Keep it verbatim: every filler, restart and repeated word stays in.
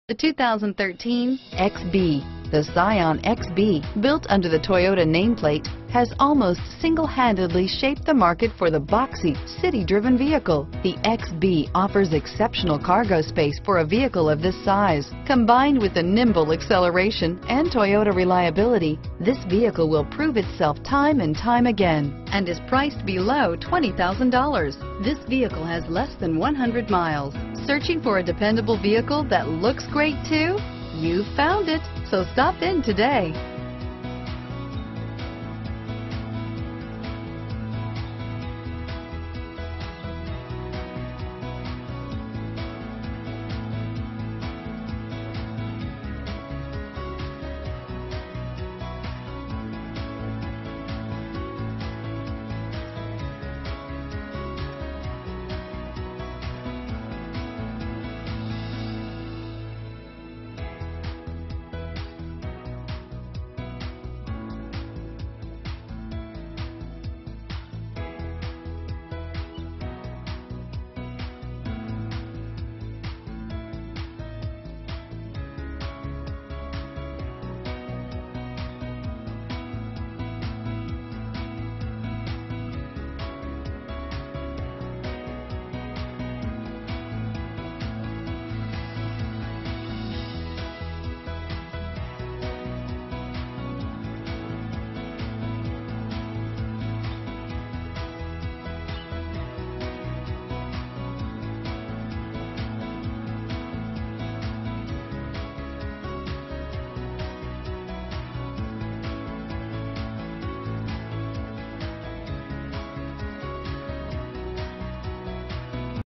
The two thousand thirteen X B. The Scion X B, built under the Toyota nameplate, has almost single-handedly shaped the market for the boxy, city-driven vehicle. The X B offers exceptional cargo space for a vehicle of this size. Combined with the nimble acceleration and Toyota reliability, this vehicle will prove itself time and time again and is priced below twenty thousand dollars. This vehicle has less than one hundred miles. Searching for a dependable vehicle that looks great too? You found it, so stop in today.